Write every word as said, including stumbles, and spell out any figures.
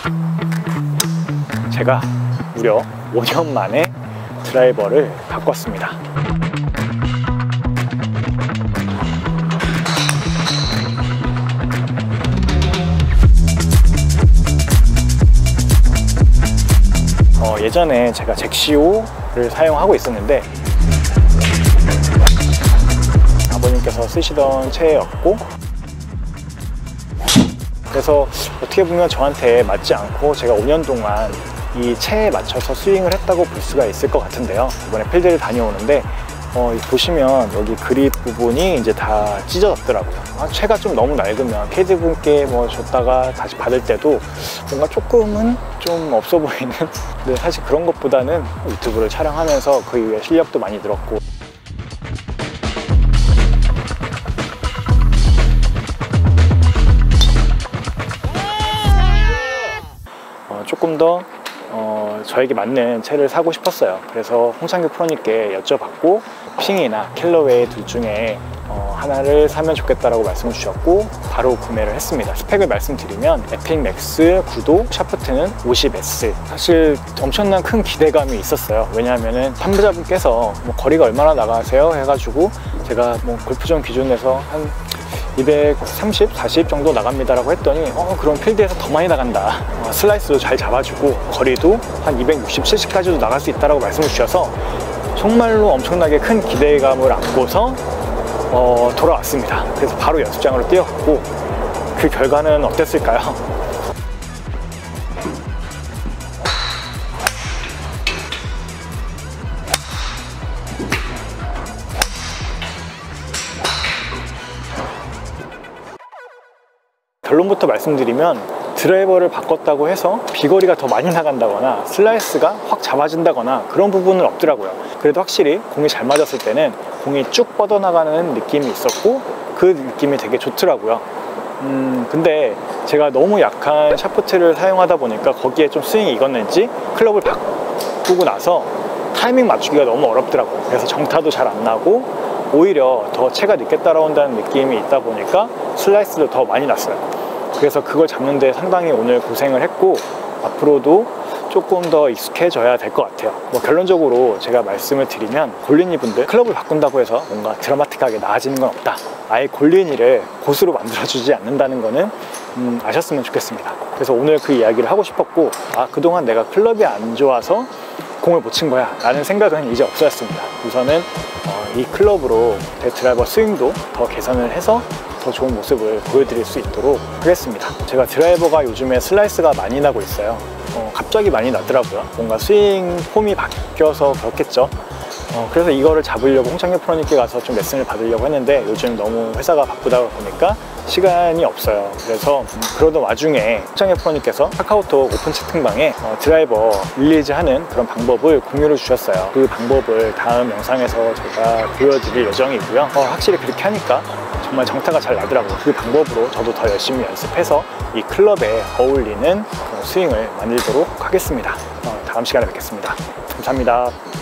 제가 무려 오 년 만에 드라이버를 바꿨습니다. 어, 예전에 제가 잭시오를 사용하고 있었는데 아버님께서 쓰시던 채였고, 그래서 어떻게 보면 저한테 맞지 않고 제가 오 년 동안 이 채에 맞춰서 스윙을 했다고 볼 수가 있을 것 같은데요. 이번에 필드를 다녀오는데 어, 보시면 여기 그립 부분이 이제 다 찢어졌더라고요. 아, 채가 좀 너무 낡으면 캐디분께 뭐 줬다가 다시 받을 때도 뭔가 조금은 좀 없어 보이는 근데 사실 그런 것보다는 유튜브를 촬영하면서 그 이후에 실력도 많이 늘었고, 어, 조금 더 어, 저에게 맞는 채를 사고 싶었어요. 그래서 홍창규 프로님께 여쭤봤고 핑이나 캘러웨이 둘 중에 어, 하나를 사면 좋겠다라고 말씀을 주셨고 바로 구매를 했습니다. 스펙을 말씀드리면 에픽 맥스 구도, 샤프트는 오십 에스. 사실 엄청난 큰 기대감이 있었어요. 왜냐하면 판매자분께서 뭐 거리가 얼마나 나가세요 해가지고 제가 뭐 골프존 기준에서 한 이백삼십, 사십 정도 나갑니다 라고 했더니 어 그럼 필드에서 더 많이 나간다, 어, 슬라이스도 잘 잡아주고 거리도 한 이백육십, 칠십까지도 나갈 수 있다고 말씀을 주셔서 정말로 엄청나게 큰 기대감을 안고서 어, 돌아왔습니다. 그래서 바로 연습장으로 뛰어갔고 그 결과는 어땠을까요? 결론부터 말씀드리면 드라이버를 바꿨다고 해서 비거리가 더 많이 나간다거나 슬라이스가 확 잡아진다거나 그런 부분은 없더라고요. 그래도 확실히 공이 잘 맞았을 때는 공이 쭉 뻗어나가는 느낌이 있었고 그 느낌이 되게 좋더라고요. 음 근데 제가 너무 약한 샤프트를 사용하다 보니까 거기에 좀 스윙이 익었는지 클럽을 바꾸고 나서 타이밍 맞추기가 너무 어렵더라고요. 그래서 정타도 잘 안 나고 오히려 더 채가 늦게 따라온다는 느낌이 있다 보니까 슬라이스도 더 많이 났어요. 그래서 그걸 잡는 데 상당히 오늘 고생을 했고 앞으로도 조금 더 익숙해져야 될 것 같아요. 뭐 결론적으로 제가 말씀을 드리면 골린이 분들 클럽을 바꾼다고 해서 뭔가 드라마틱하게 나아지는 건 없다. 아예 골린이를 고수로 만들어주지 않는다는 거는 음, 아셨으면 좋겠습니다. 그래서 오늘 그 이야기를 하고 싶었고 아 그동안 내가 클럽이 안 좋아서 공을 못 친 거야 라는 생각은 이제 없어졌습니다. 우선은 어, 이 클럽으로 제 드라이버 스윙도 더 개선을 해서 더 좋은 모습을 보여드릴 수 있도록 하겠습니다. 제가 드라이버가 요즘에 슬라이스가 많이 나고 있어요. 어, 갑자기 많이 나더라고요. 뭔가 스윙 폼이 바뀌어서 그렇겠죠. 어, 그래서 이거를 잡으려고 홍창규 프로님께 가서 좀 레슨을 받으려고 했는데 요즘 너무 회사가 바쁘다 보니까 시간이 없어요. 그래서 음, 그러던 와중에 홍창규 프로님께서 카카오톡 오픈 채팅방에 어, 드라이버 릴리즈하는 그런 방법을 공유를 주셨어요. 그 방법을 다음 영상에서 제가 보여드릴 예정이고요. 어, 확실히 그렇게 하니까 정말 정타가 잘 나더라고요. 그 방법으로 저도 더 열심히 연습해서 이 클럽에 어울리는 그런 스윙을 만들도록 하겠습니다. 어, 다음 시간에 뵙겠습니다. 감사합니다.